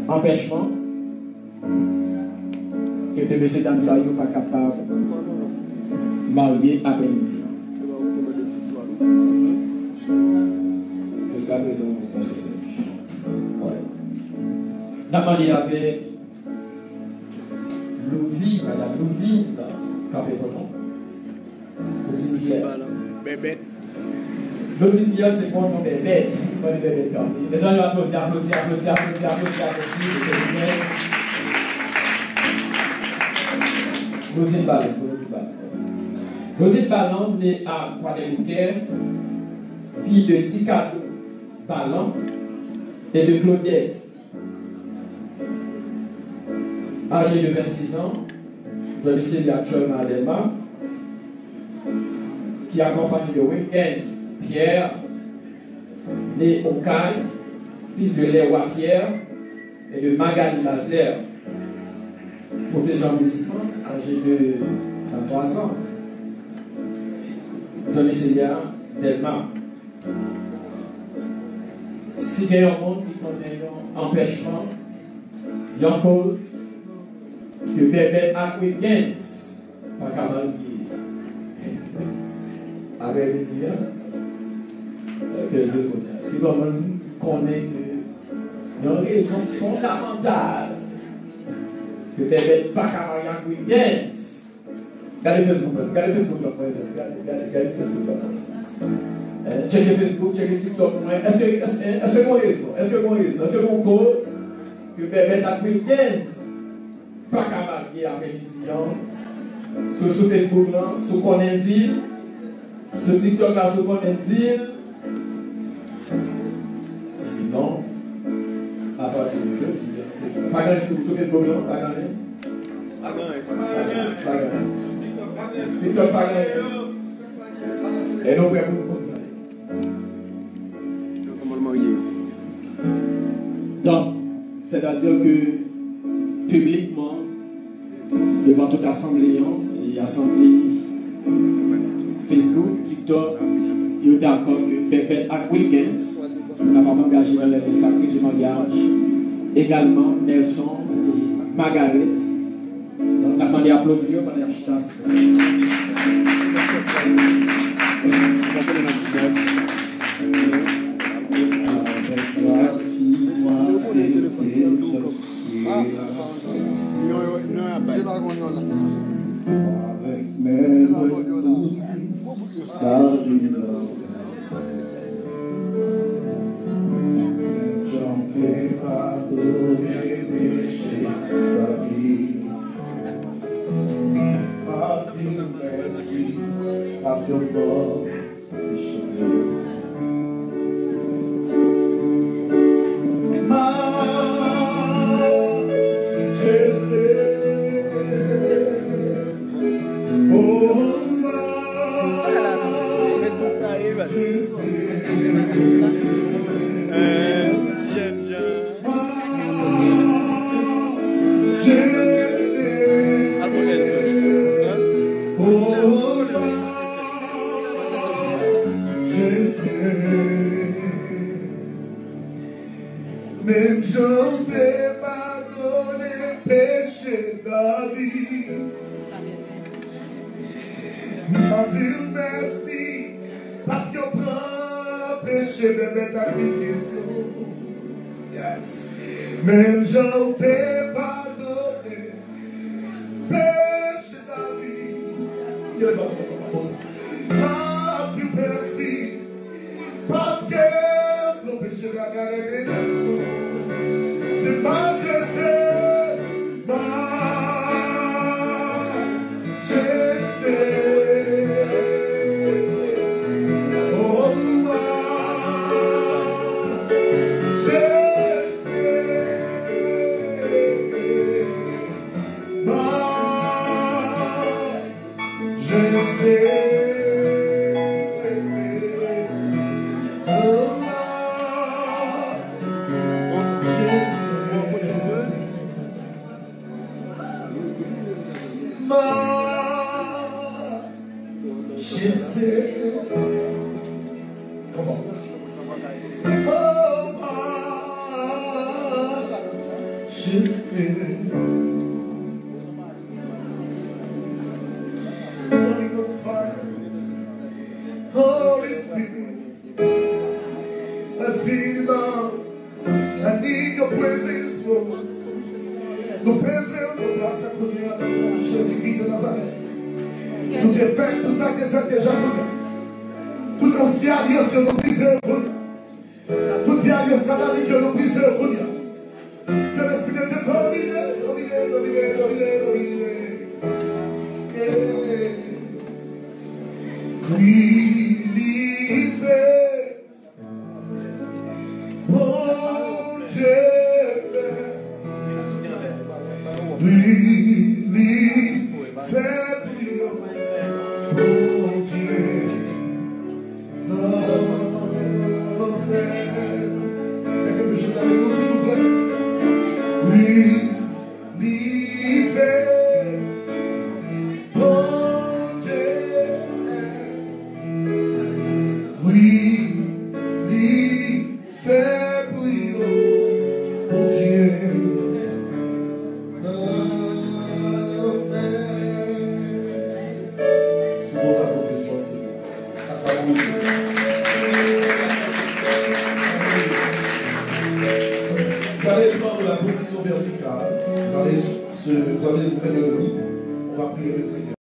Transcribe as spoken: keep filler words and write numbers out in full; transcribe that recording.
empêchement que de M. Damsa n'est pas capable de marier après-midi. Jusqu'à présent, on pense que c'est correct. N'a pas dit avec Loudi, madame Loudi, capé ton nom. Loudi Pierre. Bébête. Loudi Pierre, c'est quoi mon bébête? Pas le bébête capé. Les gens lui applaudissent, applaudissent, applaudissent, applaudissent, applaudissent, applaudissent, c'est bébête. Loudi Ballon, Loudi Ballon. Loudi Ballon née à Guadeloupe, fille de Ticado Ballon et de Claudette. Âgée de vingt-six ans, domicile actuellement à Delma, qui accompagne le week-end Pierre, né au Caille, fils de Léwa Pierre et de Magali Lazer, professeur musicien, âgé de trente-trois ans, domiciliaire Delma. Si il y a un monde qui connaît un empêchement, il y a une cause que bébé a week-end, pas qu'à marier. Avec les dire, si l'on connaît qu'il y a une raison fondamentale que bébé pas qu'à marier en week-end. Regardez Facebook, regardez Facebook, regardez Facebook. Checkez Facebook, checkez TikTok. Est-ce que est-ce que mon réseau, est-ce que mon réseau, est-ce que mon cause que bébé a week-end pas qu'à marier avec les gens sur sur Facebook là, sur connaît dit, sur TikTok là, sur connaît dit. Sinon, à partir de jeudi, c'est pas grave sur Facebook là, pas grave. Pas grave. Pas grave. TikTok pas grave. Et non prêt pour nous. Donc, c'est-à-dire que publiquement, devant toute assemblée et assemblée Facebook, TikTok, il est d'accord que Pépé à Wilkins n'a pas engagé dans les sacrés du mariage. Également, Nelson et Margaret. Donc, on a demandé à applaudir pendant la chasse. Avec mes loups, ta vie j'en ai pardonné péché ta vie. Ah, dis merci, parce que bon, péché. Même je t'ai pardonné péché David. On dit merci parce que prend péché bébé ta question. Yes. Même je t'ai pardonné péché David. On dit merci parce que prend péché la carrière. C'est pas que c'est ma majesté. Oh, ma majesté. Just good. Holy Ghost fire, Holy Spirit, I feel love. I need your presence, Lord. Nous besoin de place à connaître Jésus-Christ de Nazareth. Nous devons faire tout ça que fait déjà nous. Tout ancien alliance que nous brisons, toute vieille alliance salariée que nous brisons, que l'Esprit de Dieu domine, domine, domine, domine, domine. Oui, livré, bon Dieu fait. Oui, livré, bon Dieu. Vous allez prendre la position verticale. Vous allez se donner vous mettre debout. On va prier le Seigneur.